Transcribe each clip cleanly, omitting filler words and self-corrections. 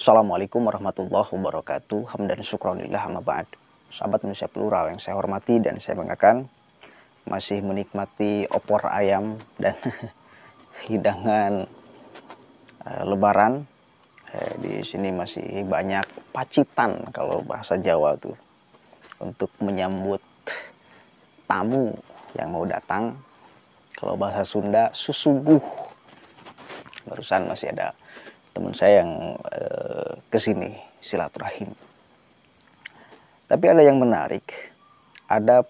Assalamualaikum warahmatullahi wabarakatuh. Hamdan syukronillah amma ba'd. Sahabat Indonesia Plural yang saya hormati dan saya banggakan, masih menikmati opor ayam dan hidangan lebaran. Di sini masih banyak pacitan kalau bahasa Jawa tuh, untuk menyambut tamu yang mau datang. Kalau bahasa Sunda susuguh. Barusan masih ada teman saya yang kesini silaturahim. Tapi ada yang menarik, ada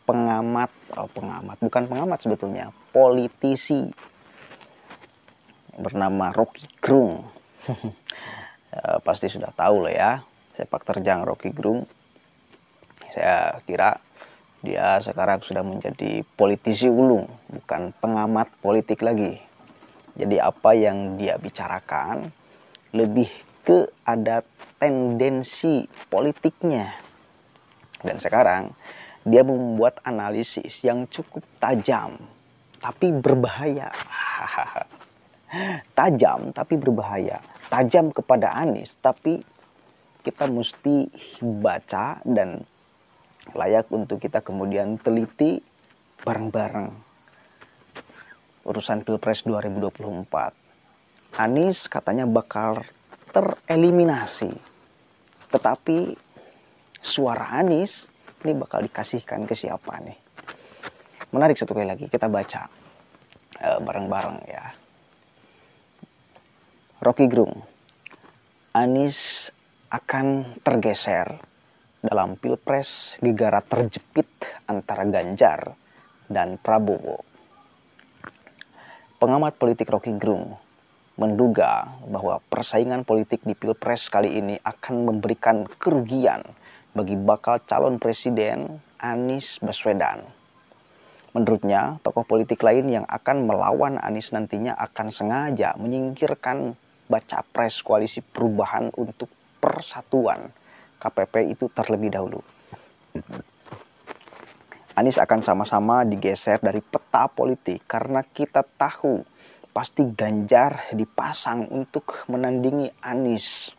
bukan pengamat sebetulnya, politisi bernama Rocky Gerung. Pasti sudah tahu lah ya, sepak terjang Rocky Gerung. Saya kira dia sekarang sudah menjadi politisi ulung, bukan pengamat politik lagi. Jadi apa yang dia bicarakan lebih ke ada tendensi politiknya. Dan sekarang dia membuat analisis yang cukup tajam tapi berbahaya. Tajam tapi berbahaya. Tajam kepada Anies, tapi kita mesti baca dan layak untuk kita kemudian teliti bareng-bareng. Urusan Pilpres 2024. Anies katanya bakal tereliminasi. Tetapi suara Anies ini bakal dikasihkan ke siapa nih? Menarik satu kali lagi, kita baca bareng-bareng ya. Rocky Gerung, Anies akan tergeser dalam Pilpres gegara terjepit antara Ganjar dan Prabowo. Pengamat politik Rocky Gerung menduga bahwa persaingan politik di Pilpres kali ini akan memberikan kerugian bagi bakal calon presiden Anies Baswedan. Menurutnya, tokoh politik lain yang akan melawan Anies nantinya akan sengaja menyingkirkan baca pres koalisi perubahan untuk persatuan KPP itu terlebih dahulu. Anies akan sama-sama digeser dari peta politik karena kita tahu pasti Ganjar dipasang untuk menandingi Anies.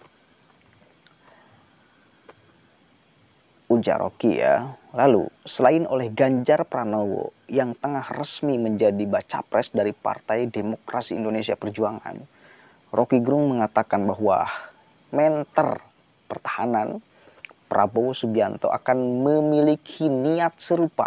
Ujar Rocky ya. Lalu, selain oleh Ganjar Pranowo yang tengah resmi menjadi baca pres dari Partai Demokrasi Indonesia Perjuangan, Rocky Gerung mengatakan bahwa mentor pertahanan Prabowo Subianto akan memiliki niat serupa.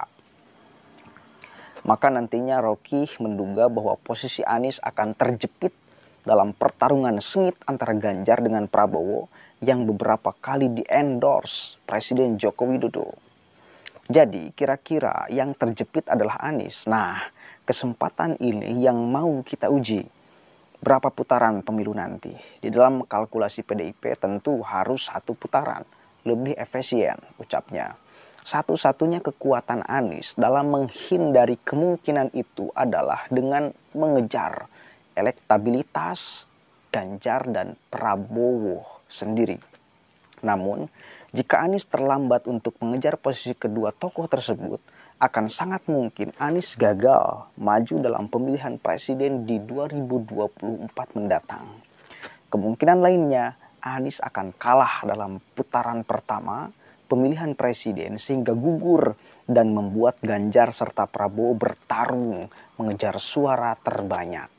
Maka nantinya Rocky menduga bahwa posisi Anies akan terjepit dalam pertarungan sengit antara Ganjar dengan Prabowo yang beberapa kali di-endorse Presiden Joko Widodo. Jadi kira-kira yang terjepit adalah Anies. Nah, kesempatan ini yang mau kita uji. Berapa putaran pemilu nanti? Di dalam kalkulasi PDIP tentu harus 1 putaran. Lebih efisien ucapnya. Satu-satunya kekuatan Anies dalam menghindari kemungkinan itu adalah dengan mengejar elektabilitas Ganjar dan Prabowo sendiri. Namun, jika Anies terlambat untuk mengejar posisi kedua tokoh tersebut, akan sangat mungkin Anies gagal maju dalam pemilihan presiden di 2024 mendatang. Kemungkinan lainnya, Anies akan kalah dalam putaran pertama pemilihan presiden sehingga gugur dan membuat Ganjar serta Prabowo bertarung mengejar suara terbanyak.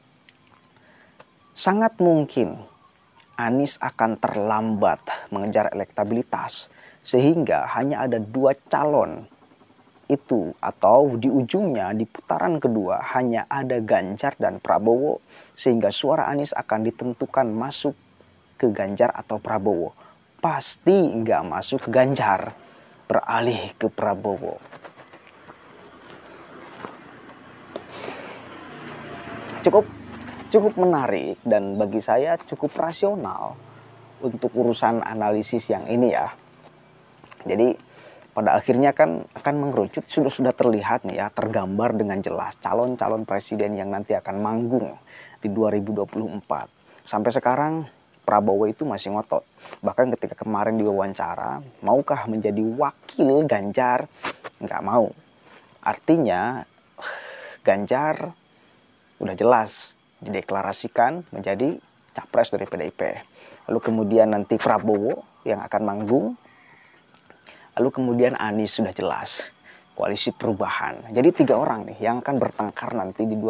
Sangat mungkin Anies akan terlambat mengejar elektabilitas sehingga hanya ada 2 calon itu, atau di ujungnya di putaran kedua hanya ada Ganjar dan Prabowo sehingga suara Anies akan ditentukan masuk ke Ganjar atau Prabowo. Pasti nggak masuk ke Ganjar, beralih ke Prabowo. Cukup menarik dan bagi saya cukup rasional untuk urusan analisis yang ini ya. Jadi pada akhirnya kan akan mengerucut, sudah terlihat nih ya, tergambar dengan jelas calon-calon presiden yang nanti akan manggung di 2024. Sampai sekarang Prabowo itu masih ngotot. Bahkan ketika kemarin diwawancara, maukah menjadi wakil Ganjar? Nggak mau. Artinya Ganjar udah jelas dideklarasikan menjadi capres dari PDIP. Lalu kemudian nanti Prabowo yang akan manggung. Lalu kemudian Anies sudah jelas, koalisi perubahan. Jadi 3 orang nih yang akan bertengkar nanti di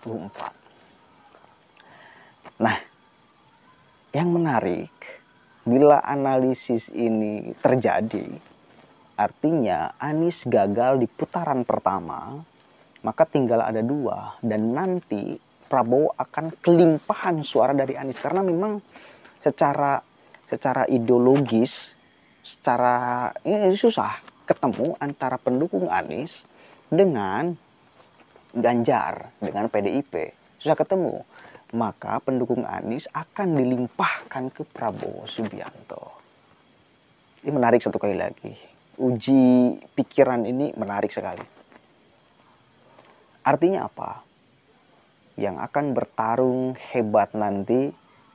2024. Nah, yang menarik, bila analisis ini terjadi, artinya Anies gagal di putaran pertama, maka tinggal ada 2. Dan nanti Prabowo akan kelimpahan suara dari Anies. Karena memang secara ideologis, secara ini susah ketemu antara pendukung Anies dengan Ganjar, dengan PDIP. Susah ketemu. Maka pendukung Anies akan dilimpahkan ke Prabowo Subianto. Ini menarik satu kali lagi. Uji pikiran ini menarik sekali. Artinya apa? Yang akan bertarung hebat nanti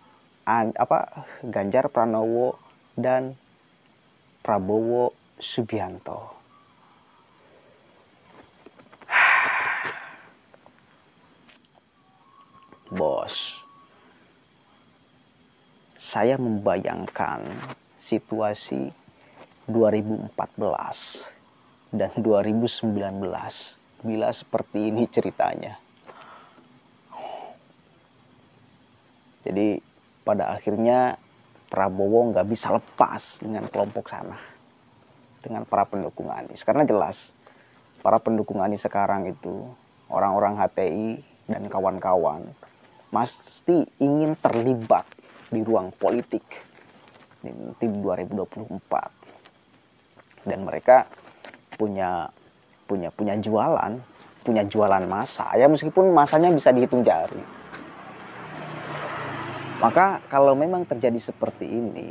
Ganjar Pranowo dan Prabowo Subianto. Bos, saya membayangkan situasi 2014 dan 2019 bila seperti ini ceritanya. Jadi pada akhirnya Prabowo nggak bisa lepas dengan kelompok sana, dengan para pendukung Anies. Karena jelas para pendukung Anies sekarang itu orang-orang HTI dan kawan-kawan pasti ingin terlibat di ruang politik di 2024. Dan mereka punya jualan massa. Ya meskipun massanya bisa dihitung jari. Maka kalau memang terjadi seperti ini,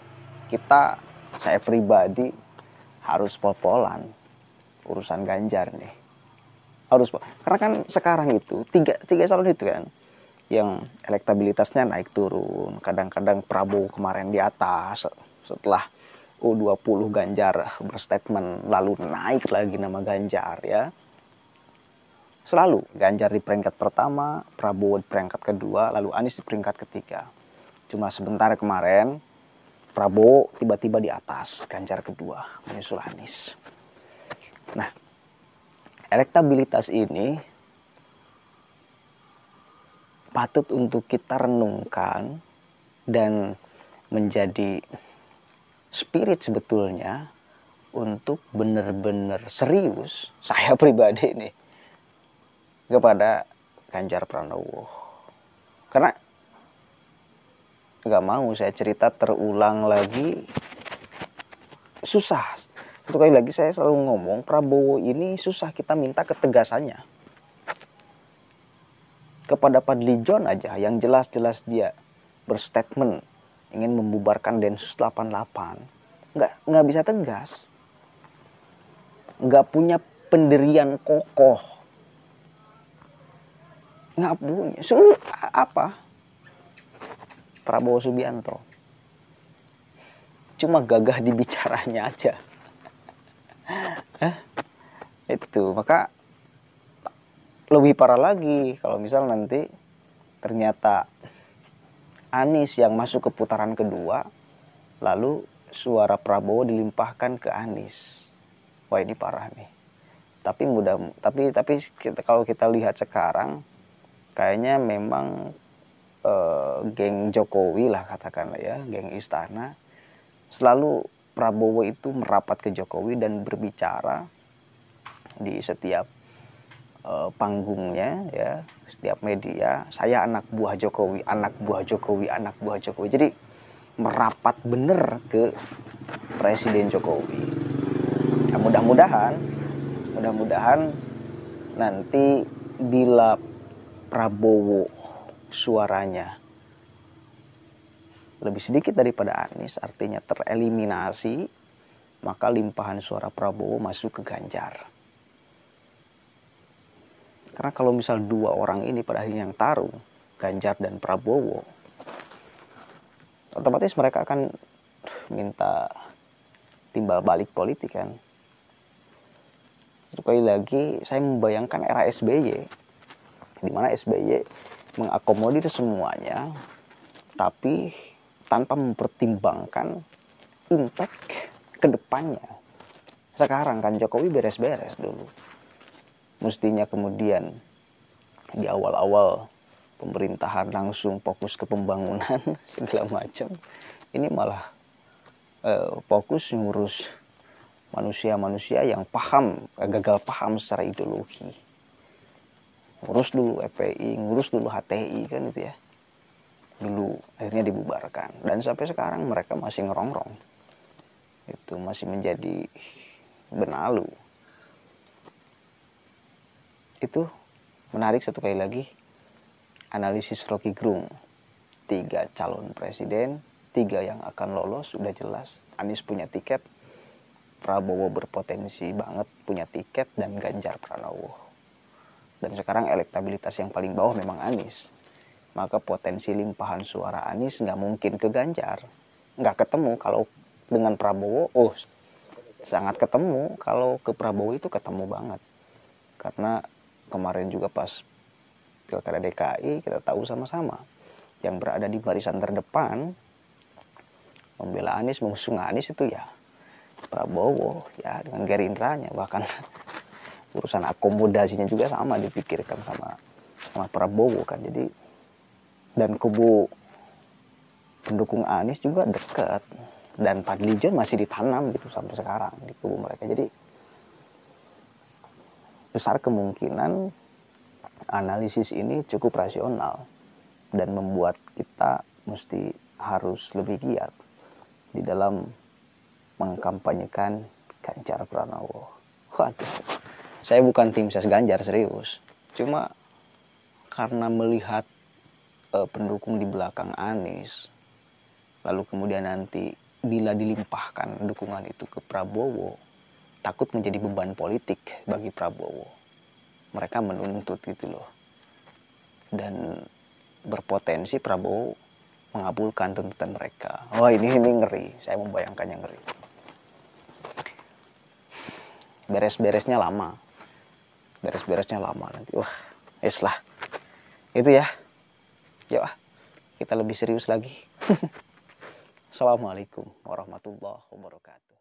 saya pribadi harus pol-polan urusan Ganjar nih. Karena kan sekarang itu tiga calon itu kan yang elektabilitasnya naik turun. Kadang-kadang Prabowo kemarin di atas, setelah U20 Ganjar berstatement lalu naik lagi nama Ganjar ya. Selalu Ganjar di peringkat pertama, Prabowo di peringkat kedua, lalu Anies di peringkat ketiga. Cuma sebentar kemarin Prabowo tiba-tiba di atas, Ganjar kedua, menyusul Anies. Nah, elektabilitas ini patut untuk kita renungkan dan menjadi spirit sebetulnya untuk benar-benar serius saya pribadi nih kepada Ganjar Pranowo. Karena nggak mau saya cerita terulang lagi, susah. Satu kali lagi saya selalu ngomong, Prabowo ini susah kita minta ketegasannya. Kepada Fadly John aja yang jelas-jelas dia berstatement ingin membubarkan Densus 88, nggak bisa tegas, nggak punya pendirian kokoh, nggak punya. Apa? Prabowo Subianto cuma gagah di bicaranya aja. Itu maka lebih parah lagi kalau misal nanti ternyata Anies yang masuk ke putaran kedua, lalu suara Prabowo dilimpahkan ke Anies. Wah, ini parah nih. Tapi kalau kita lihat sekarang, kayaknya memang geng Jokowi lah katakanlah ya, geng istana, selalu Prabowo itu merapat ke Jokowi dan berbicara di setiap panggungnya ya, setiap media, saya anak buah Jokowi, anak buah Jokowi, anak buah Jokowi. Jadi merapat bener ke Presiden Jokowi. Nah, mudah-mudahan nanti bila Prabowo suaranya lebih sedikit daripada Anies, artinya tereliminasi, maka limpahan suara Prabowo masuk ke Ganjar. Karena kalau misal 2 orang ini pada akhirnya yang tarung, Ganjar dan Prabowo, otomatis mereka akan minta timbal balik politik kan. Sekali lagi saya membayangkan era SBY, di mana SBY mengakomodir semuanya, tapi tanpa mempertimbangkan impact ke depannya. Sekarang kan Jokowi beres-beres dulu. Mestinya kemudian di awal-awal pemerintahan langsung fokus ke pembangunan segala macam. Ini malah fokus ngurus manusia-manusia yang gagal paham secara ideologi. Ngurus dulu FPI, ngurus dulu HTI kan itu ya. Dulu akhirnya dibubarkan. Dan sampai sekarang mereka masih ngerongrong. Itu masih menjadi benalu. Itu menarik satu kali lagi. Analisis Rocky Gerung. 3 calon presiden, 3 yang akan lolos, sudah jelas. Anies punya tiket, Prabowo berpotensi banget punya tiket, dan Ganjar Pranowo. Dan sekarang elektabilitas yang paling bawah memang Anies. Maka potensi limpahan suara Anies nggak mungkin ke Ganjar. Nggak ketemu. Kalau dengan Prabowo, sangat ketemu. Kalau ke Prabowo itu ketemu banget. Karena kemarin juga pas Pilkada DKI kita tahu sama-sama. Yang berada di barisan terdepan membela Anies, mengusung Anies itu ya Prabowo ya, dengan Gerindranya. Bahkan urusan akomodasinya juga sama dipikirkan sama Prabowo kan. Jadi dan kubu pendukung Anies juga dekat, dan Fadlizon masih ditanam gitu sampai sekarang di kubu mereka. Jadi besar kemungkinan analisis ini cukup rasional dan membuat kita mesti harus lebih giat di dalam mengkampanyekan Ganjar Pranowo. Waduh, saya bukan tim ses Ganjar, serius. Cuma karena melihat pendukung di belakang Anies, lalu kemudian nanti bila dilimpahkan dukungan itu ke Prabowo, takut menjadi beban politik bagi Prabowo. Mereka menuntut gitu loh. Dan berpotensi Prabowo mengabulkan tuntutan mereka. Wah, ini ngeri, saya membayangkannya ngeri. Beres-beresnya lama nanti. Wah, lah. Itu ya. Yuk, kita lebih serius lagi. Assalamualaikum warahmatullahi wabarakatuh.